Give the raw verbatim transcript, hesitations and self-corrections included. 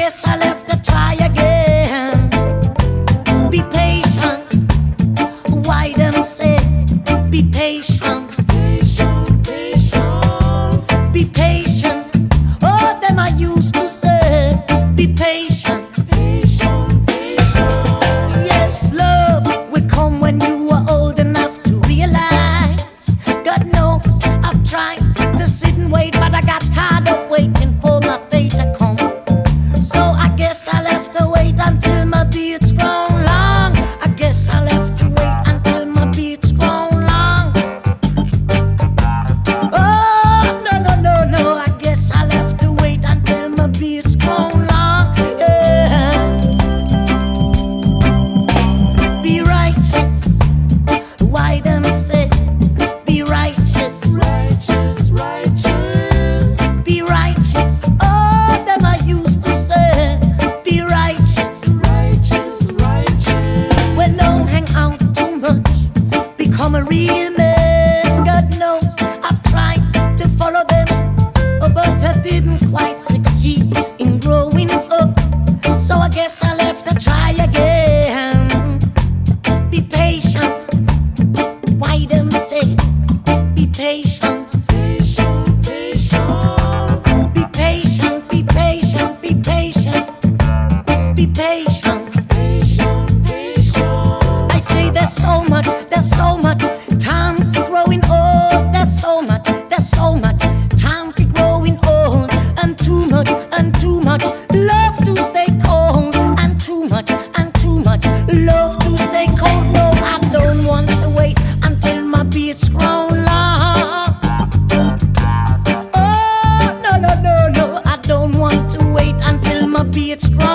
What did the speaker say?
guess I'll have to try again. Be patient. Why them say be patient? Patient, patient. Be patient. Oh, them I used to say be patient. Patient, patient. Yes, love will come when you are old enough to realize. God knows I've tried to sit and wait, but I got tired of waiting for my fate to come. So I guess I'll have to wait until my beard's grown long. I guess I'll have to wait until my beard's grown long. Oh, no, no, no, no, I guess I'll have to wait until my beard's grown long. Yeah. Be righteous. Why them say be righteous? Righteous, righteous. Be righteous. Oh, them I used to say be righteous. Righteous, righteous. Well, don't hang out too much. Become a real man. God knows I've tried to follow them, oh, but I didn't quite succeed in growing up. So I guess I'll have to try again. Be patient. Why them say be patient? Patient, patient. Be patient, be patient, be patient, be patient. Patient, patient. I say there's so much, there's so much time for growing old. There's so much, there's so much time for growing old. And too much, and too much love to stay cold. And too much, and too much love to stay cold. No, I don't want to wait until my beard's grown long. Oh, no, no, no, no, I don't want to wait until my beard's grown